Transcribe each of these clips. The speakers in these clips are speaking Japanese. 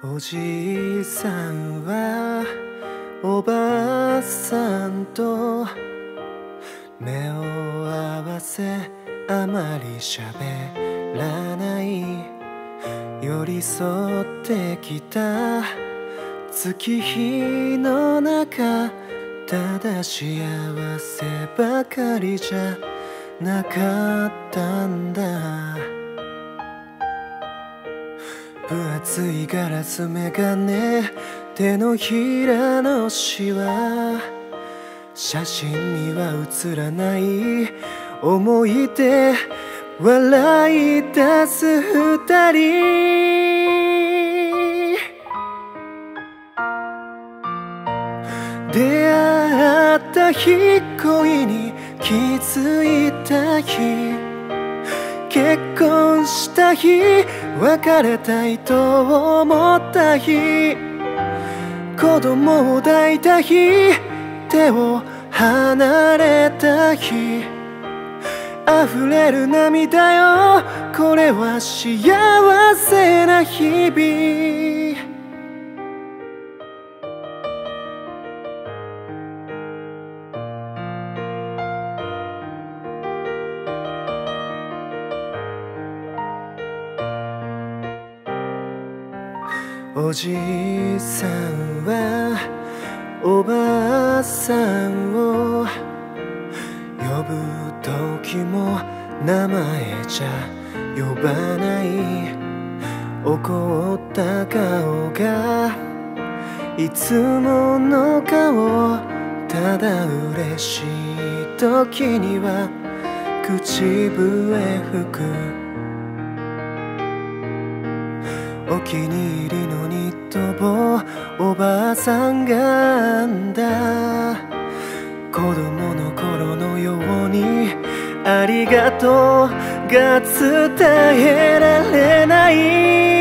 おじいさんはおばあさんと目を合わせあまり喋らない、寄り添ってきた月日の中、ただ幸せばかりじゃなかったんだ。分厚いガラス眼鏡、手のひらのシワ、写真には写らない思い出、笑い出す二人。出会った日、恋に気づいた日、結婚した日、別れたいと思った日、子供を抱いた日、手を離れた日、溢れる涙よ、これは幸せな日々。おじいさんはおばあさんを呼ぶ時も名前じゃ呼ばない、怒った顔がいつもの顔、ただ嬉しい時には口笛吹く、お気に入りのニット帽、おばあさんが編んだ、子供の頃のようにありがとうが伝えられない。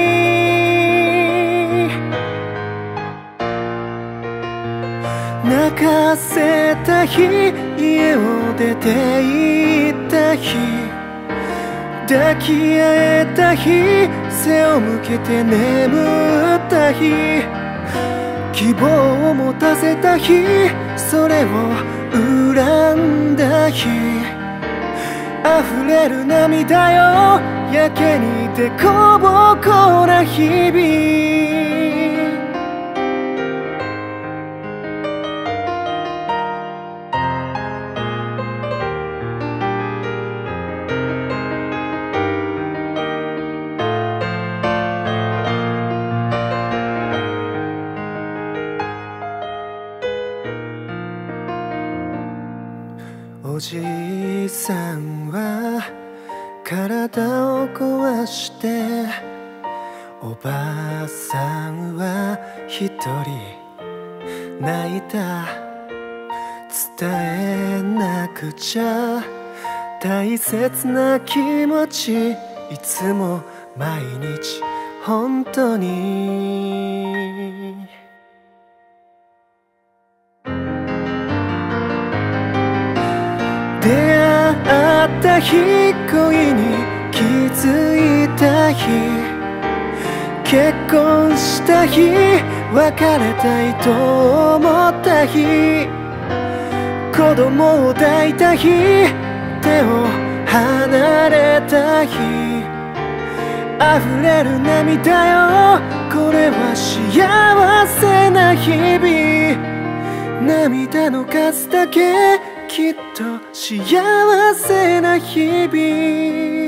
泣かせた日、家を出て行った日、抱き合えた日、背を向けて眠った日、希望を持たせた日、それを恨んだ日、溢れる涙よ、やけにでこぼこな日々。おじいさんは体を壊して、おばあさんは一人泣いた。伝えなくちゃ大切な気持ち、いつも毎日本当に。出会った日、恋に気づいた日、結婚した日、別れたいと思った日、子供を抱いた日、手を離れた日、溢れる涙よ、これは幸せな日々。涙の数だけきっと幸せな日々。